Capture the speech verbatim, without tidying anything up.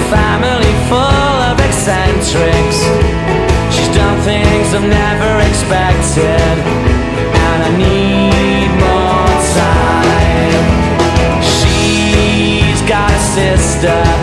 family full of eccentrics. She's done things I've never expected, and I need more time. She's got a sister